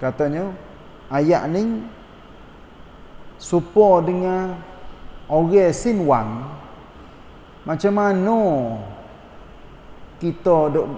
katanya ayat ni supaya dengan orang sinwang macam mana kita duk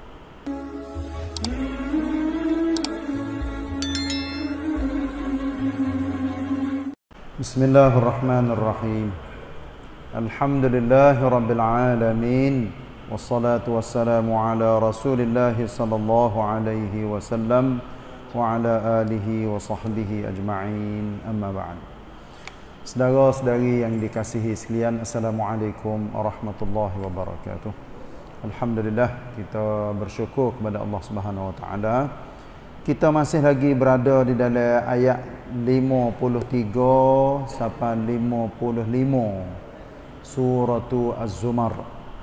Bismillahirrahmanirrahim. Alhamdulillahirabbil alamin wassalatu wassalamu ala Rasulillah sallallahu alaihi wasallam wa ala alihi wa sahbihi ajma'in. Amma ba'd. Saudara-saudari yang dikasihi sekalian, assalamualaikum warahmatullahi wabarakatuh. Alhamdulillah, kita bersyukur kepada Allah Subhanahu wa taala. Kita masih lagi berada di dalam ayat 53 sampai 55 surah Az-Zumar.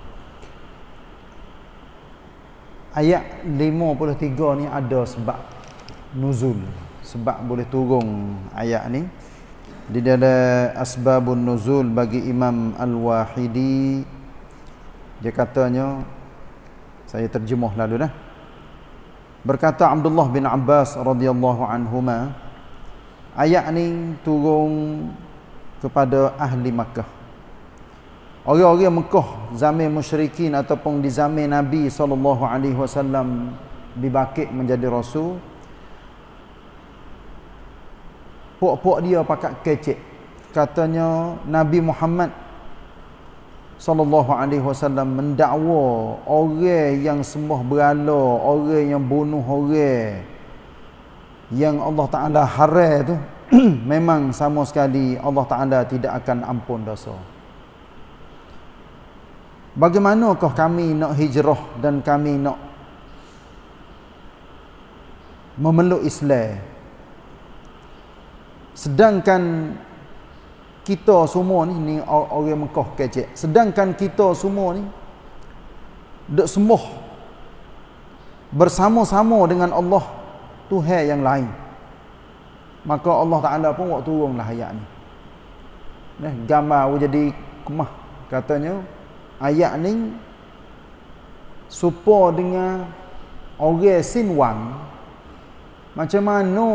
Ayat 53 ni ada sebab nuzul, sebab boleh turun ayat ni. Di dalam asbabun nuzul bagi Imam Al-Wahidi, dia katanya, saya terjemuh lalu dah. Berkata Abdullah bin Abbas radhiyallahu anhuma, ayat ni turun kepada ahli Makkah. Orang-orang Mekah zaman musyrikin ataupun di zaman Nabi SAW dibakit menjadi rasul. Pok-pok dia pakat kecek. Katanya Nabi Muhammad SAW mendakwa orang yang sembah berhala, orang yang bunuh orang yang Allah Ta'ala haram tu memang sama sekali Allah Ta'ala tidak akan ampun dosa. Bagaimanakah kami nak hijrah dan kami nak memeluk Islam, sedangkan kita semua ni orang Mekah kecek, sedangkan kita semua ni duk sembah bersama-sama dengan Allah Tuhan yang lain. Maka Allah Ta'ala pun buat turunlah ayat ni. Nah, gambar jadi kemah. Katanya ayat ni supaya dengan orang sinwang macam mana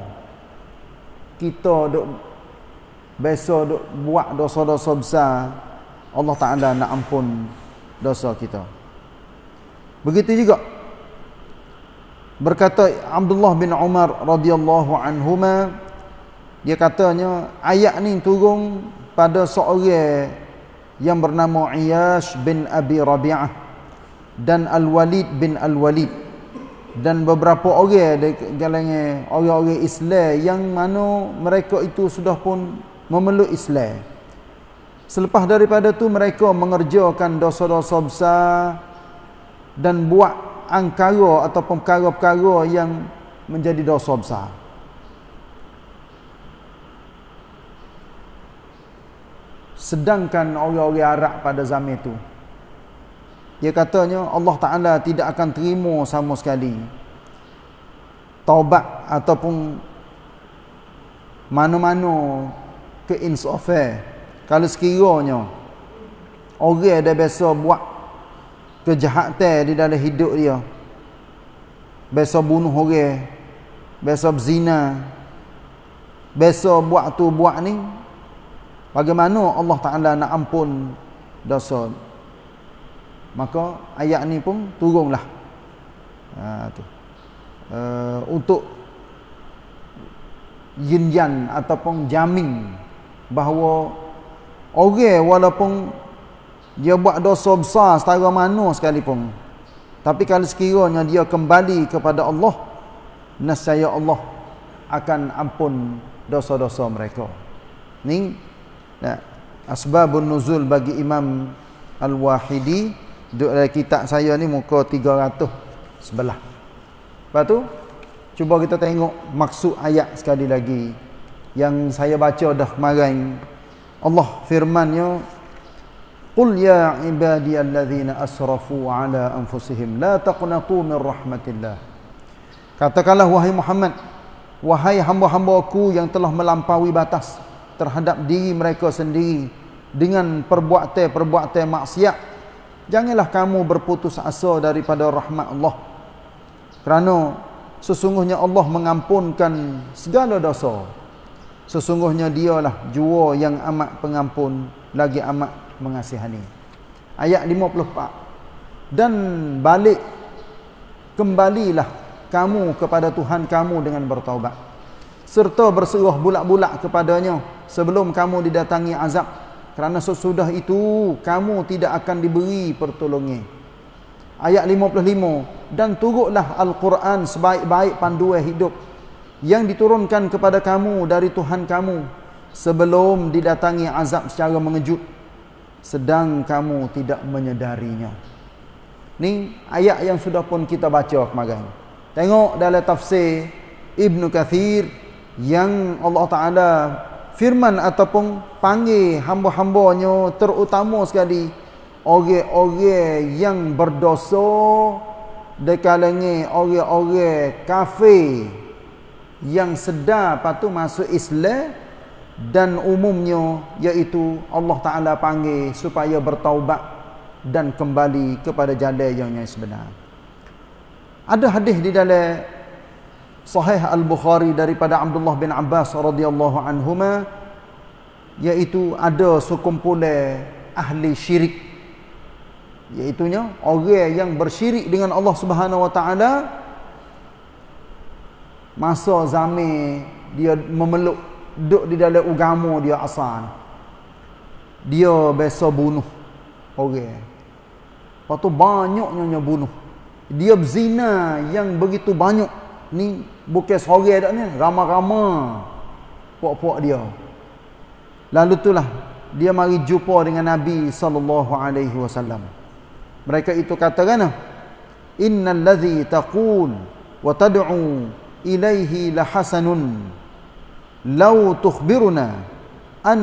kita duk biasa duk buat dosa-dosa besar, Allah Ta'ala nak ampun dosa kita. Begitu juga berkata Abdullah bin Umar radhiyallahu anhuma, dia katanya ayat ni turun pada seorang yang bernama Iyash bin Abi Rabi'ah dan Al-Walid bin Al-Walid, dan beberapa orang dari kalangan orang-orang Islam yang mana mereka itu sudah pun memeluk Islam. Selepas daripada tu mereka mengerjakan dosa-dosa besar dan buat angkara ataupun perkara-perkara yang menjadi dosa besar. Sedangkan orang-orang Arab pada zaman itu, dia katanya Allah Ta'ala tidak akan terima sama sekali taubat ataupun mana-mana keinsafan kalau sekiranya orang dah biasa buat kejahatan di dalam hidup dia, biasa bunuh orang, biasa berzina, biasa buat tu buat ni, bagaimana Allah Ta'ala nak ampun dosa? Maka ayat ni pun turunlah untuk yinyan ataupun jamin bahawa orang walaupun dia buat dosa besar setara mana sekalipun, tapi kalau sekiranya dia kembali kepada Allah, nescaya Allah akan ampun dosa-dosa mereka. Ni asbabun nuzul bagi Imam Al-Wahidi. Dalam kitab saya ni muka 300 sebelah. Lepas tu cuba kita tengok maksud ayat sekali lagi yang saya baca dah kemarin. Allah firman-Nya, qul ya ibadiyalladzina asrafu ala anfusihim la taqnatu min rahmatillah. Katakanlah wahai Muhammad, wahai hamba-hambaku yang telah melampaui batas terhadap diri mereka sendiri dengan perbuatan-perbuatan maksiat, janganlah kamu berputus asa daripada rahmat Allah. Kerana sesungguhnya Allah mengampunkan segala dosa. Sesungguhnya dialah jua yang amat pengampun lagi amat mengasihani. Ayat 54. Dan kembalilah kamu kepada Tuhan kamu dengan bertaubat, serta berserah bulat-bulat kepadanya sebelum kamu didatangi azab, kerana sesudah itu kamu tidak akan diberi pertolongan. Ayat 55. Dan turutlah Al-Quran sebaik-baik panduan hidup yang diturunkan kepada kamu dari Tuhan kamu sebelum didatangi azab secara mengejut, sedang kamu tidak menyedarinya. Ni ayat yang sudah pun kita baca kemarin. Tengok dalam tafsir Ibn Kathir yang Allah Ta'ala firman ataupun panggil hamba-hambanya, terutama sekali orang-orang yang berdosa di kalangan orang-orang kafir yang sedar patu masuk Islam, dan umumnya iaitu Allah Ta'ala panggil supaya bertaubat dan kembali kepada jalan yang sebenar. Ada hadis di dalam Sahih Al-Bukhari daripada Abdullah bin Abbas radhiyallahu anhuma, iaitu ada sekumpulan ahli syirik, iaitunya orang yang bersyirik dengan Allah Subhanahu wa taala. Masa zaman dia memeluk duduk di dalam agama dia asal, dia biasa bunuh orang. Lepas tu banyaknya bunuh. Dia berzina yang begitu banyak. Ni bukan seorang dak ni, ramai-ramai puak-puak dia. Lalu itulah dia mari jumpa dengan Nabi SAW. Mereka itu katakan, innal ladzi taqul wa tad'u ilaihi lahasanun law tukhbiruna an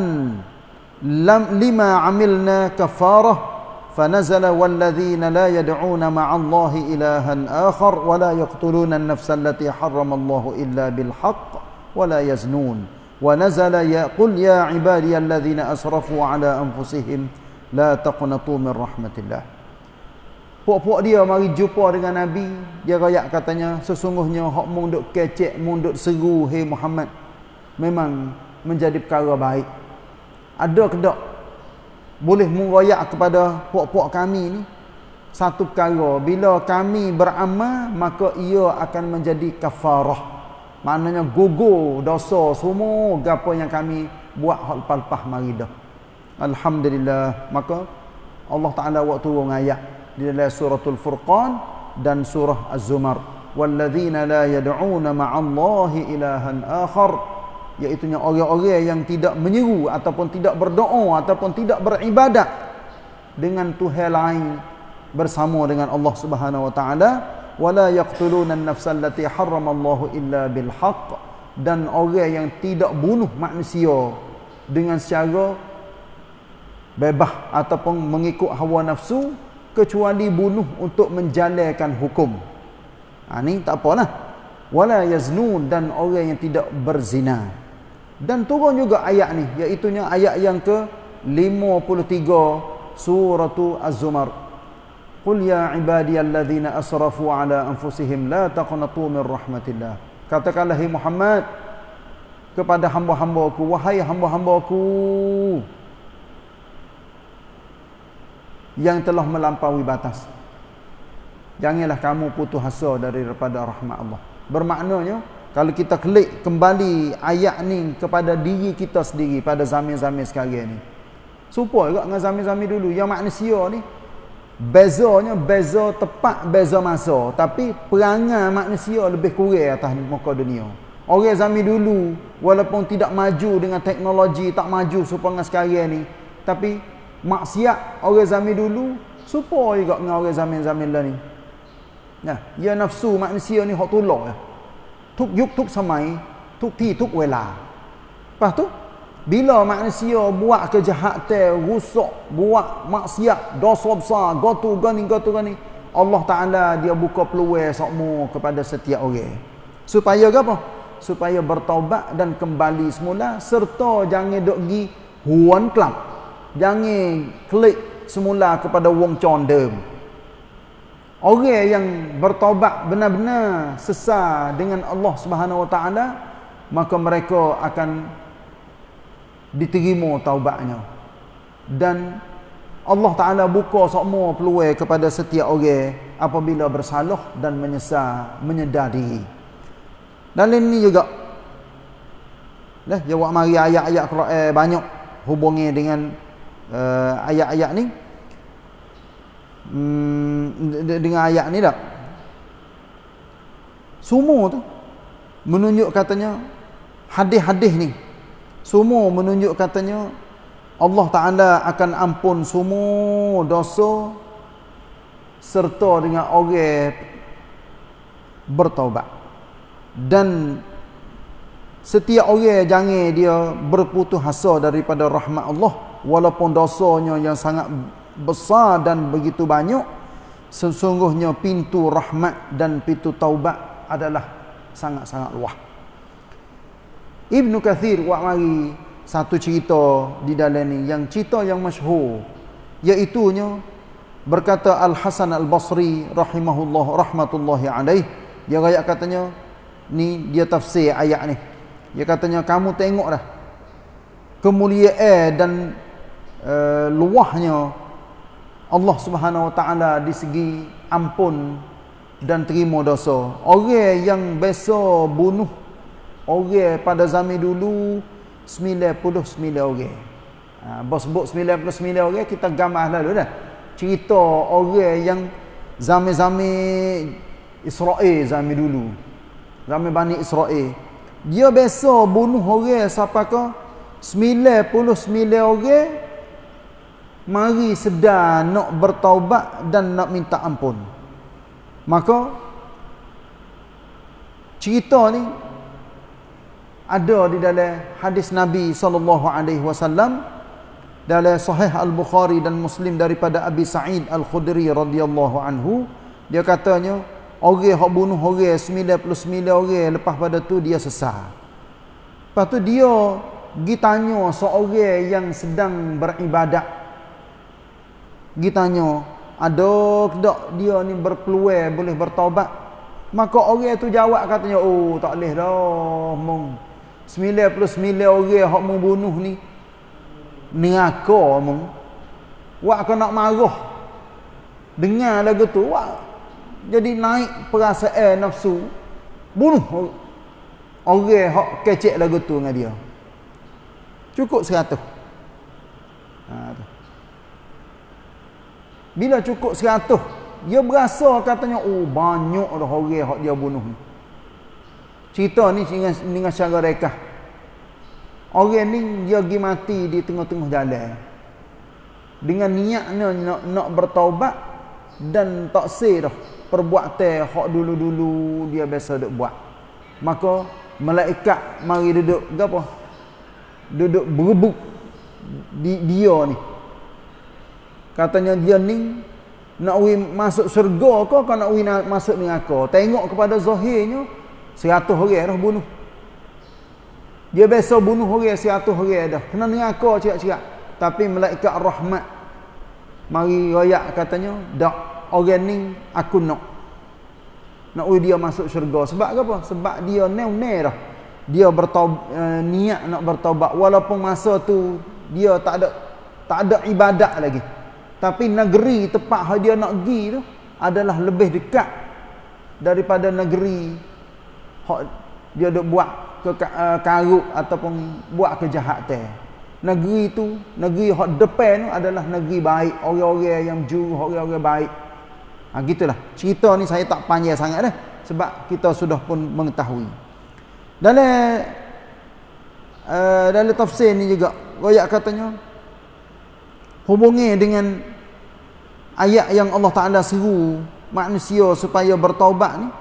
lima amilna kafarah fanazala walladzina la yad'una ma'allahi ilahan akhar wa la yaqtuluna an-nafsa allati harramallahu illa bil haqq wa la yaznun wa nazala qul ya ibadiyalladzina asrafu ala anfusihim la taqnatu min rahmatillah. Puak-puak dia mari jumpa dengan Nabi, dia rayak katanya, sesungguhnya hak mung duk kecek, mung duk seru, hey Muhammad, memang menjadi perkara baik. Ada ke tak boleh mung rayak kepada puak-puak kami ni satu perkara, bila kami beramal maka ia akan menjadi kafarah, maknanya gugur dosa semua gapo yang kami buat hak lepas-lepas mari dah. Alhamdulillah. Maka Allah Ta'ala waktu turun ayat di dalam suratul Furqan dan surah Az-Zumar, walladzina la yad'una ma'allahi ilahan akhar, iaitu orang-orang yang tidak menyeru ataupun tidak berdoa ataupun tidak beribadat dengan Tuhan lain bersama dengan Allah Subhanahu wa taala, wala yaqtuluna an-nafsa allati harramallahu illa bil haqq, dan orang yang tidak bunuh manusia dengan secara bebas ataupun mengikut hawa nafsu, kecuali bunuh untuk menjalankan hukum. Ni tak apalah. Wala yaznun, dan orang yang tidak berzina. Dan turun juga ayat ni, iaitu ayat yang ke-53 surah Az-Zumar. Qul ya ibadiyalladzina asrafu ala anfusihim la taqnatu min rahmatillah. Katakanlah hai Muhammad kepada hamba-hambaku, wahai hamba-hambaku yang telah melampaui batas, janganlah kamu putus asa daripada rahmat Allah. Bermaknanya kalau kita klik kembali ayat ni kepada diri kita sendiri pada zaman-zaman sekarang ni, serupa juga dengan zaman-zaman dulu. Yang manusia ni bezanya beza tepat, beza masa, tapi perangai manusia lebih kurang atas muka dunia. Orang zaman dulu walaupun tidak maju dengan teknologi, tak maju serupa dengan sekarang ni, tapi maksiat orang zaman dulu serupa juga dengan orang zaman-zaman lah ni. Nah, ya nafsu manusia ni hak tolak ya. Tuk yuk tuk samai, tuk ti tuk wela. Lepas tu bila manusia buat kejahatan, rusak, buat maksiat, dosa besar, gotu gani, Allah Ta'ala dia buka peluang semua kepada setiap orang. Supaya apa? Supaya bertaubat dan kembali semula, serta jangan dok gi huan kelab. Jangan klik semula kepada wong condem. Orang yang bertaubat benar-benar sesat dengan Allah Subhanahu Wa Taala, maka mereka akan diterima taubatnya. Dan Allah Ta'ala buka semua peluang kepada setiap orang apabila bersalah dan menyesal, menyedar diri. Dan ini juga jawab mari ayat-ayat Quran banyak hubungi dengan ayat-ayat ni. Dengan ayat ni tak? Semua tu menunjuk katanya hadis-hadis ni. Semua menunjuk katanya Allah Ta'ala akan ampun semua dosa serta dengan orang bertaubat. Dan setiap orang jangan dia berputus asa daripada rahmat Allah, walaupun dosanya yang sangat besar dan begitu banyak. Sesungguhnya pintu rahmat dan pintu taubat adalah sangat-sangat luas. Ibnu Kathir buat mari satu cerita di dalam ni, yang cerita yang masyhur, iaitunya berkata Al-Hasan Al-Basri rahmatullahi alaih, dia ayat katanya ni, dia tafsir ayat ni. Dia katanya, kamu tengok dah kemuliaan dan luahnya Allah Subhanahu Wa Taala di segi ampun dan terima dosa. Orang yang biasa bunuh orang pada zaman dulu 99 orang. Bos sebut 99 orang, kita gambar lalu dah. Cerita orang yang zaman-zaman Israel, zaman dulu. Zaman Bani Israel. Dia biasa bunuh orang sampai ke 99 orang mari sedar nak bertaubat dan nak minta ampun. Maka cerita ni ada di dalam hadis Nabi SAW dalam Sahih Al-Bukhari dan Muslim daripada Abi Sa'id Al-Khudri radhiyallahu anhu. Dia katanya, orang yang bunuh orang 99 orang, lepas pada tu dia sesat. Lepas tu dia pergi tanya seorang yang sedang beribadat. Pergi tanya, ada tak dia ni berpeluang boleh bertaubat? Maka orang tu jawab katanya, oh tak boleh dah, mung 99 orang hak membunuh ni neraka mung. Wak kau nak marah dengar lagu tu, wak jadi naik perasaan nafsu, bunuh orang hak kecek lagu tu dengan dia. Cukup 100. Bila cukup 100, dia berasa katanya, oh banyak dah orang hak dia bunuh ni. Cerita ni dengan cara rekah. Orang ni dia pergi mati di tengah-tengah jalan dengan niatnya nak bertaubat dan tak sah dah perbuatan hak dulu-dulu dia biasa duk buat. Maka malaikat mari duduk gapo? Duduk berebut dia ni. Katanya dia ni nak masuk syurga ke nak masuk neraka? Tengok kepada zahirnya 100 orang dah bunuh. Dia biasa bunuh orang 100 orang dah. Kena neraka cirak-cirak. Tapi malaikat rahmat mari royak katanya, dak, orang ni aku nak dia masuk syurga. Sebab apa? Sebab dia neu-neu dah. Dia niat nak bertaubat walaupun masa tu dia tak ada ibadat lagi. Tapi negeri tempat dia nak pergi tu adalah lebih dekat daripada negeri hak dia duk buat karut ataupun buat kejahatan. Negeri tu, negeri hak depan tu adalah negeri baik, orang-orang yang jujur, orang-orang baik. Gitulah. Cerita ni saya tak panjang sangat dah sebab kita sudah pun mengetahui. Dalam tafsir ni juga royak katanya hubungi dengan ayat yang Allah Ta'ala seru manusia supaya bertaubat ni.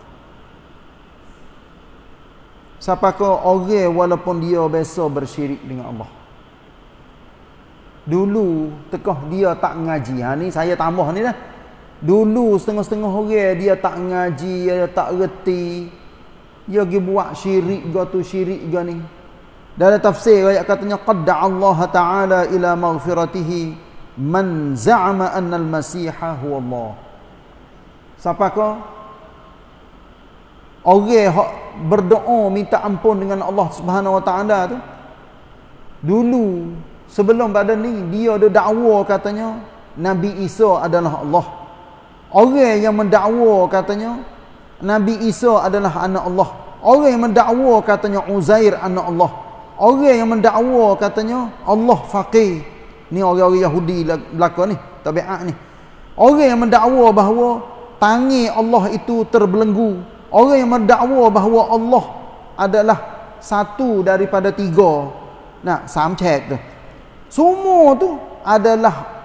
Siapakah orang walaupun dia biasa bersyirik dengan Allah, dulu tekah dia tak ngaji. Ni saya tambah ni dah. Dulu setengah-setengah orang dia tak ngaji, dia tak reti, dia pergi buat syirik ke tu syirik ke ni. Dalam tafsir ayat katanya, qadda Allah Ta'ala ila maghfiratihi man za'ama anna al-masiha huwa Allah. Siapa kau orang hak berdoa minta ampun dengan Allah Subhanahu Wa Taala tu, dulu sebelum pada ni dia ada dakwa katanya Nabi Isa adalah Allah. Orang yang mendakwa katanya Nabi Isa adalah anak Allah. Orang yang mendakwa katanya Uzair anak Allah. Orang yang mendakwa katanya Allah faqih. Ni orang-orang Yahudi belaka ni, tabiat ni. Orang yang mendakwa bahawa tangi Allah itu terbelenggu. Orang yang mendakwa bahawa Allah adalah satu daripada tiga. Nah, samcek tu. Semua tu adalah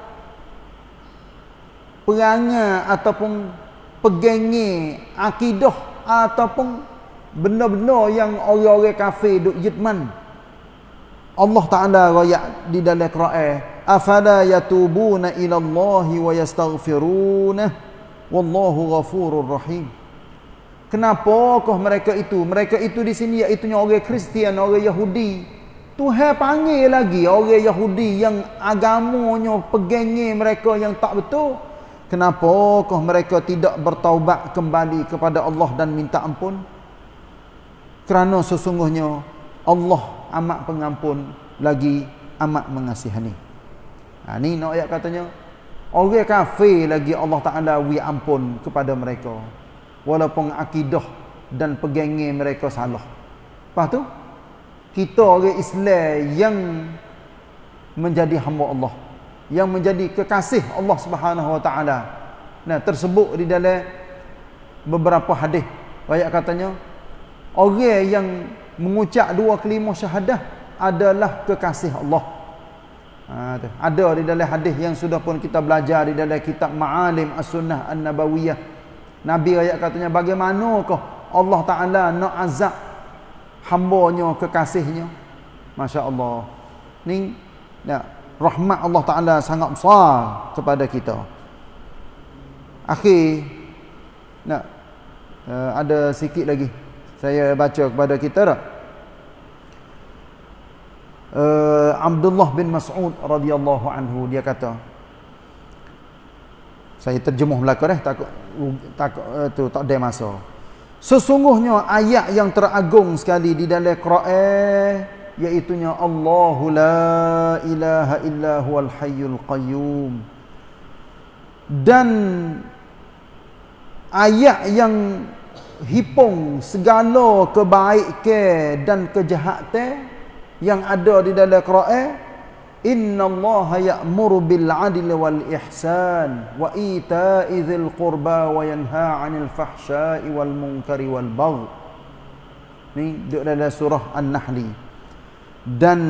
perangai ataupun pegangi akidah ataupun benda-benda yang orang-orang kafir duk yitman. Allah Ta'ala royak di dalam Quran, afala yatubuna ila Allahi wa yastaghfirunah wallahu ghafurur rahim. Kenapakah mereka itu? Mereka itu di sini iaitu orang Kristian, orang Yahudi. Tuhan panggil lagi orang Yahudi yang agamanya pegangi mereka yang tak betul. Kenapakah mereka tidak bertaubat kembali kepada Allah dan minta ampun? Kerana sesungguhnya Allah amat pengampun lagi amat mengasihani. Ha, ni nak ayat katanya orang kafir lagi Allah Ta'ala wi ampun kepada mereka walaupun akidah dan pegangi mereka salah. Lepas tu kita orang Islam yang menjadi hamba Allah, yang menjadi kekasih Allah Subhanahu Wa Taala. Nah, tersebut di dalam beberapa hadis. Ayat katanya orang yang mengucap dua kalimah syahadah adalah kekasih Allah. Ada di dalam hadis yang sudah pun kita belajar di dalam kitab Ma'alim As-Sunnah An-Nabawiyah. Nabi ayat katanya bagaimanakah Allah Ta'ala nak azab hambanya kekasihnya. Masya Allah. Ni ya, rahmat Allah Ta'ala sangat besar kepada kita. Akhir nak ada sikit lagi saya baca kepada kita tak? Abdullah bin Mas'ud radhiyallahu anhu dia kata, saya terjemuh belaka takut tak ada masa. Sesungguhnya ayat yang teragung sekali di dalam Quran iaitu Allahu la ilaha illa huwal hayyul qayyum, dan ayat yang hipung segala kebaikan dan kejahatan yang ada di dalam Quran. Innallaha ya'muru bil 'adli wal ihsan wa ita'i dzil qurba wa yanha 'anil fahsya'i wal munkari wal baghi. Ni dalam surah An-Nahl. Dan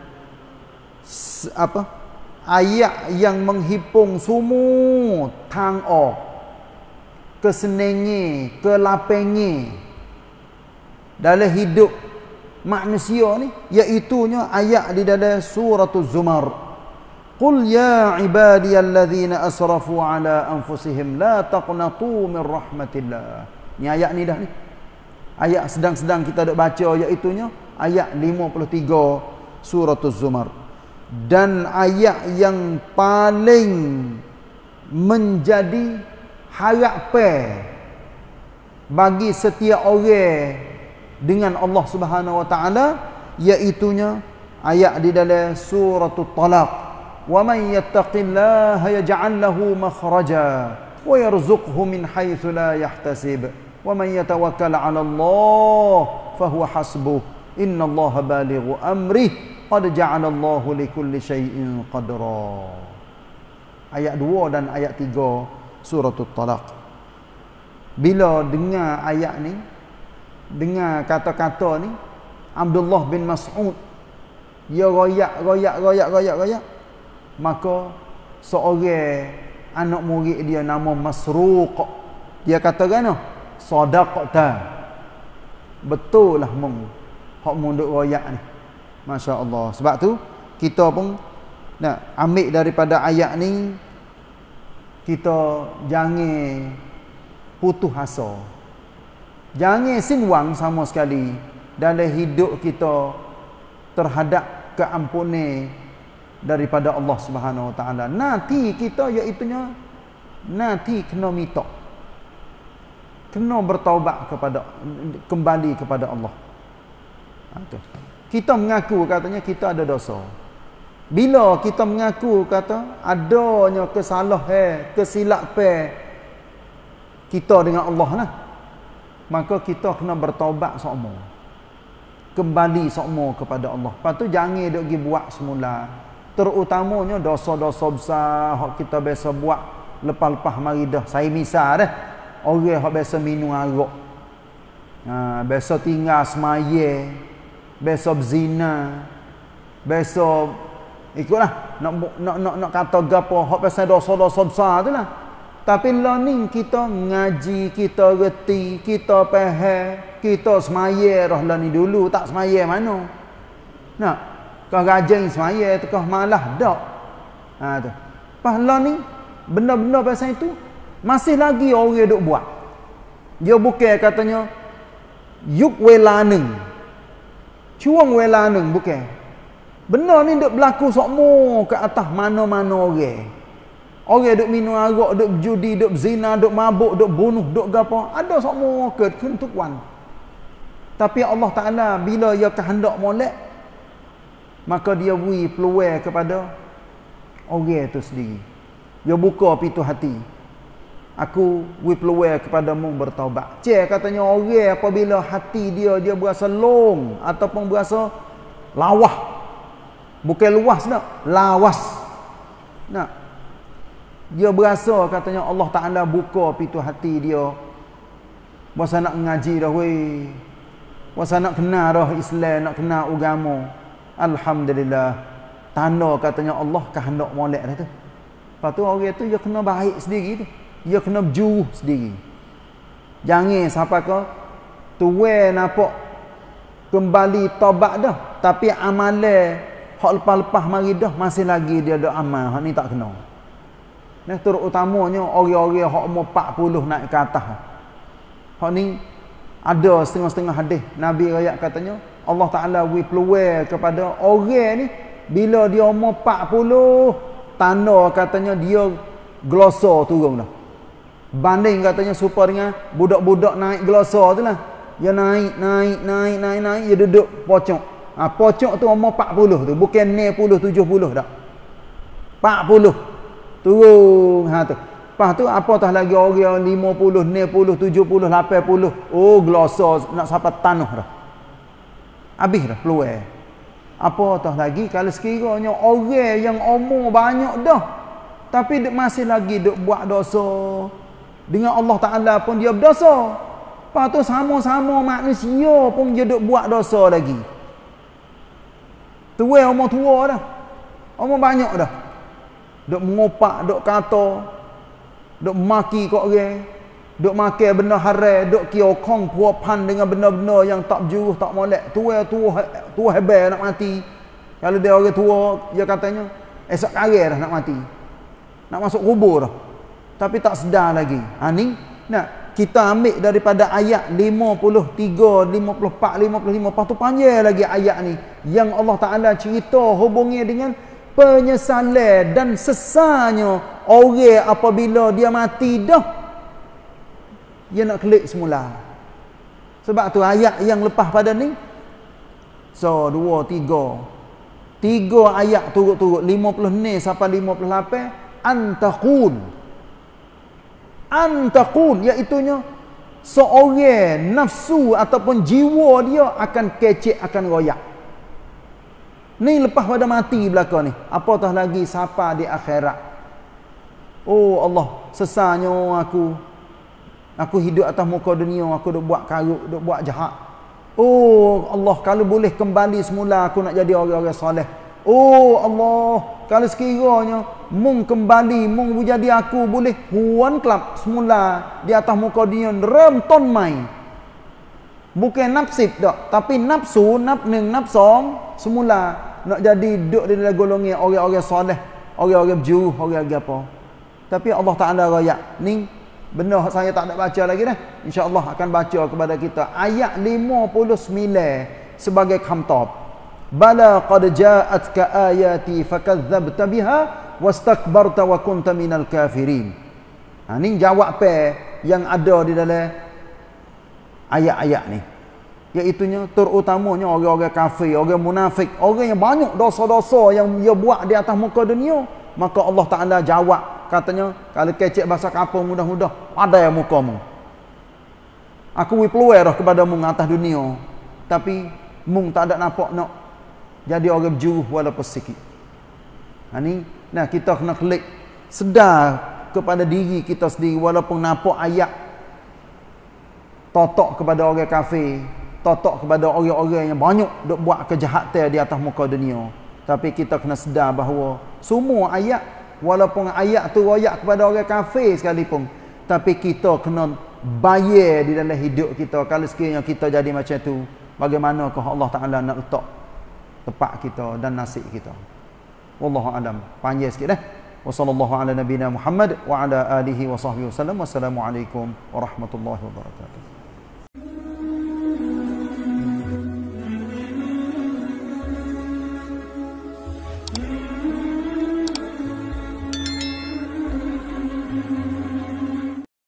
ayat yang menghipung semua tang kesenengi, kelapengi dalam hidup manusia ni, iaitunya ayat di dalam surah Az-Zumar. Qul ya ibadiyalladzina asrafu ala anfusihim la taqnatu min rahmatillah. Ni ayat ni dah ni. Ayat sedang-sedang kita dok baca iaitunya ayat 53 surah Az-Zumar. Dan ayat yang paling menjadi harapan bagi setiap orang dengan Allah Subhanahu Wa Taala iaitunya ayat di dalam surah At-Talaq, wa man yattaqillaha yaj'al lahu makhraja wa yarzuqhu min haitsu la yahtasib wa man yatawakkal 'ala Allah fa huwa hasbuh innallaha balighu amrih qad ja'ala Allahu likulli syai'in qadra. Ayat 2 dan ayat 3 surah At-Talaq. Bila dengar ayat ni, dengar kata-kata ni, Abdullah bin Mas'ud dia royak, maka seorang anak murid dia nama Masruq, dia kata kan, sadaqta, betul lah mung hak mung duk royak ni. Masya Allah. Sebab tu kita pun nak ambil daripada ayat ni, kita jangan putus asa, jangan sinwang sama sekali dalam hidup kita terhadap keampunan daripada Allah Subhanahu Wa Taala. Nanti kita iaitunya nanti kena minta. kena bertaubat kembali kepada Allah. Kita mengaku katanya kita ada dosa. Bila kita mengaku kata adanya kesalahan, kesilapan kita dengan Allah lah, maka kita kena bertaubat semua. Kembali semua kepada Allah. Lepas tu jangan duk pergi buat semula. Terutamanya dosa-dosa besar hak kita biasa buat lepas-lepas mari dah. Saya misal dah, orang hak biasa minum arak. Biasa tinggal semaya, biasa berzina, biasa ikutlah nak kata gapo hak pasal dosa-dosa besar tu lah. Tapi learning kita ngaji, kita reti, kita faham, kita semaya dah lah ni dulu, tak semaya mana. Nak kau rajin semaya tu kau malah dak. Tu. Pas learning benda-benda pasal itu masih lagi orang duk buat. Dia bukan katanya yuk welaneng. Cuang welaneng bukan. Benda ni duk berlaku semua ke atas mana-mana orang. Orang duk minum arak, duk judi, duk zina, duk mabuk, duk bunuh, duk gapo, ada semua ke kentukan. Tapi Allah Taala bila ia kehendak molek, maka dia beri peluang kepada orang itu sendiri. Dia buka pintu hati. Aku beri peluang kepadamu bertaubat. Katanya orang apabila hati dia berasa long ataupun berasa lawah. Bukan luas nak, lawas. Nak dia berasa katanya Allah Ta'ala buka pintu hati dia. Masa nak ngaji dah weh. Masa nak kenal dah Islam, nak kenal agama. Alhamdulillah. Tanda katanya Allah kehendak molek dah tu. Lepas tu orang tu dia kena baik sendiri tu. Dia kena berjuruh sendiri. Jangan sampai ke tuan nampak kembali taubat dah. Tapi amalan hak lepas-lepas mari dah masih lagi dia ada amal. Hak ni tak kena. Nah, terutamanya orang-orang hak umur 40 naik ke atas. Hak ni ada setengah-setengah hadis Nabi riwayat katanya Allah Taala beri peluang kepada orang ni bila dia umur 40 tanda katanya dia gelosa turun dah. Banding katanya supaya dengan budak-budak naik gelosa tu lah. Dia naik dia duduk pocok. Pocok tu umur 40 tu, bukan 60 70 dah. 40 turun tu. Lepas tu apatah lagi orang 50, 60, 70, 80. Oh gelosa nak sampai tanah dah. Habis dah peluang. Apatah lagi kalau sekiranya orang yang umur banyak dah tapi masih lagi duk buat dosa. Dengan Allah Taala pun dia berdosa. Lepas tu sama-sama manusia pun dia duk buat dosa lagi. Tua umur tua dah. Umur banyak dah. Duk mengopak, duk kata, duk maki kat orang, duk makan benda haram, duk kiokong puapan dengan benda-benda yang tak berjuruh, tak molek. Tua hebat nak mati. Kalau dia orang tua, dia katanya esok hari dah nak mati. Nak masuk kubur dah. Tapi tak sedar lagi. Ni nak kita ambil daripada ayat 53, 54, 55. Lepas tu panjang lagi ayat ni yang Allah Taala cerita hubungi dengan penyesalan dan sesanya orang apabila dia mati dah dia nak klik semula. Sebab tu ayat yang lepas pada ni 2, 3 ayat turut-turut 50 ni sampai 58 antaqul iaitunya seorang nafsu ataupun jiwa dia akan kecek, akan royak. Ni lepas pada mati belakang ni. Apatah lagi siapa di akhirat. Oh Allah, sesanya aku hidup atas muka dunia, aku duk buat karuk, duk buat jahat. Oh Allah, kalau boleh kembali semula aku nak jadi orang-orang soleh. Oh Allah, kalau sekiranya mung kembali, mung jadi aku boleh huan kelab semula di atas muka dunia rem ton mai. Bukan nafsib dak, tapi nafsu, nafsong semula nak jadi duduk di dalam golongan orang-orang soleh, orang-orang berjuruh, orang-orang apa. Tapi Allah Taala royak. Ni benda saya tak nak baca lagi dah. Insya-Allah akan baca kepada kita ayat 59 sebagai khamtab. Bala qad ja'atka ayati fakadzdzabta biha wastakbarta wa kunta minal kafirin. Ni jawab yang ada di dalam ayat-ayat ni. Iaitunya terutamanya orang-orang kafir, orang munafik, orang yang banyak dosa-dosa yang dia buat di atas muka dunia. Maka Allah Ta'ala jawab, katanya, kalau kecek bahasa kapal mudah-mudah, ada yang mukamu. Aku peluang dah kepada mung atas dunia. Tapi mung tak ada nampak nak jadi orang berjuruh walaupun sikit. Nah kita kena klik sedar kepada diri kita sendiri walaupun nampak ayat totok kepada orang kafir, totok kepada orang-orang yang banyak duk buat kejahatan di atas muka dunia. Tapi kita kena sedar bahawa semua ayat, walaupun ayat tu royak kepada orang kafir sekalipun, tapi kita kena bayar di dalam hidup kita. Kalau sekiranya kita jadi macam tu, bagaimanakah Allah Ta'ala nak letak tempat kita dan nasib kita. Wallahu alam. Panjang sikit dah. Wa sallallahu ala nabiyina Muhammad wa ala alihi wa sahbihi wasallam. Wassalamualaikum warahmatullahi wabarakatuh.